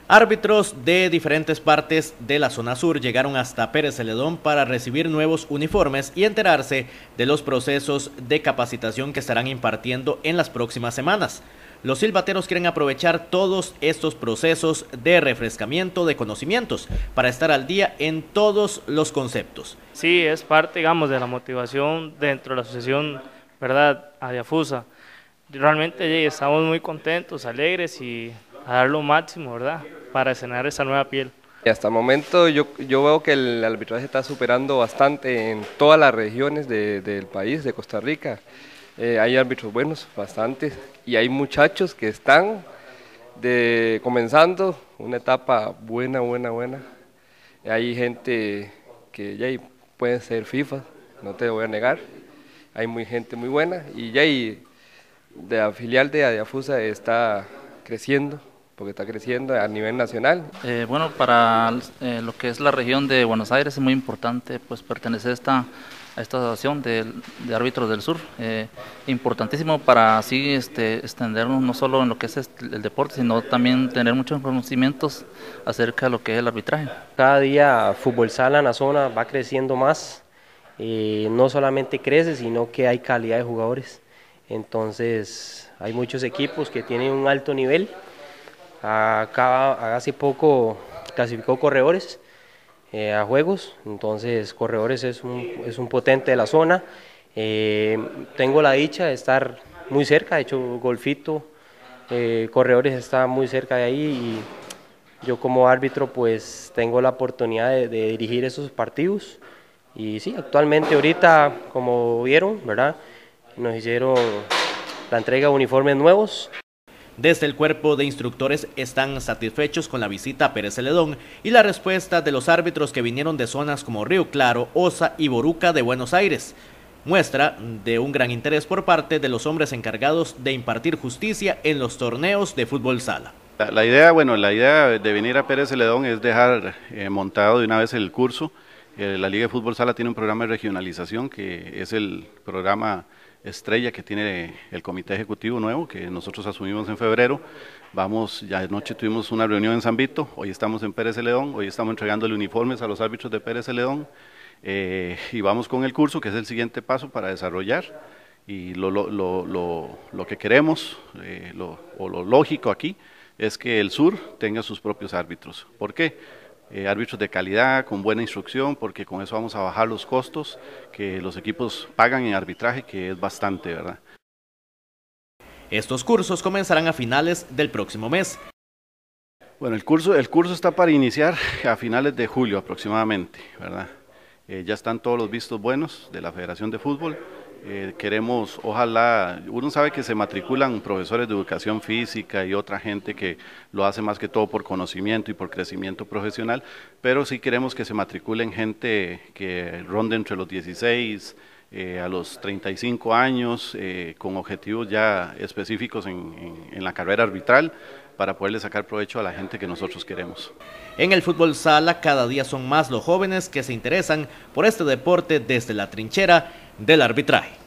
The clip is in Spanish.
Árbitros de diferentes partes de la zona sur llegaron hasta Pérez Celedón para recibir nuevos uniformes y enterarse de los procesos de capacitación que estarán impartiendo en las próximas semanas. Los silbateros quieren aprovechar todos estos procesos de refrescamiento de conocimientos para estar al día en todos los conceptos. Sí, es parte, digamos, de la motivación dentro de la asociación, ¿verdad?, Adiafusa. Realmente estamos muy contentos, alegres y a dar lo máximo, ¿verdad?, para estrenar esa nueva piel. Hasta el momento yo veo que el arbitraje está superando bastante en todas las regiones del país, de Costa Rica. Hay árbitros buenos, bastantes, y hay muchachos que están comenzando una etapa buena. Hay gente que ya puede ser FIFA, no te voy a negar. Hay gente muy buena y ya de la filial de Adiafusa está creciendo, porque está creciendo a nivel nacional. Bueno, para lo que es la región de Buenos Aires es muy importante pues pertenecer a esta asociación de árbitros del sur, importantísimo para así extendernos no solo en lo que es el deporte, sino también tener muchos conocimientos acerca de lo que es el arbitraje. Cada día Fútbol Sala en la zona va creciendo más, no solamente crece, sino que hay calidad de jugadores, entonces hay muchos equipos que tienen un alto nivel. Acá hace poco clasificó Corredores a juegos, entonces Corredores es un potente de la zona. Tengo la dicha de estar muy cerca, de hecho Golfito, Corredores está muy cerca de ahí y yo como árbitro pues tengo la oportunidad de dirigir esos partidos. Y sí, actualmente ahorita, como vieron, ¿verdad?, nos hicieron la entrega de uniformes nuevos. Desde el cuerpo de instructores están satisfechos con la visita a Pérez Celedón y la respuesta de los árbitros que vinieron de zonas como Río Claro, Osa y Boruca de Buenos Aires. Muestra de un gran interés por parte de los hombres encargados de impartir justicia en los torneos de fútbol sala. La idea de venir a Pérez Celedón es dejar montado de una vez el curso. La Liga de Fútbol Sala tiene un programa de regionalización que es el programa estrella que tiene el comité ejecutivo nuevo que nosotros asumimos en febrero. Ya anoche tuvimos una reunión en San Vito, hoy estamos en Pérez Celedón, hoy estamos entregándole uniformes a los árbitros de Pérez Celedón y vamos con el curso que es el siguiente paso para desarrollar y lo que queremos o lo lógico aquí es que el sur tenga sus propios árbitros. ¿Por qué? Árbitros de calidad, con buena instrucción, porque con eso vamos a bajar los costos que los equipos pagan en arbitraje, que es bastante, ¿verdad? Estos cursos comenzarán a finales del próximo mes. Bueno, el curso está para iniciar a finales de julio aproximadamente, ¿verdad? Ya están todos los vistos buenos de la Federación de Fútbol. Queremos, ojalá, uno sabe que se matriculan profesores de educación física y otra gente que lo hace más que todo por conocimiento y por crecimiento profesional, pero sí queremos que se matriculen gente que ronde entre los 16 a los 35 años, con objetivos ya específicos en la carrera arbitral, para poderle sacar provecho a la gente que nosotros queremos. En el fútbol sala cada día son más los jóvenes que se interesan por este deporte desde la trinchera del arbitraje.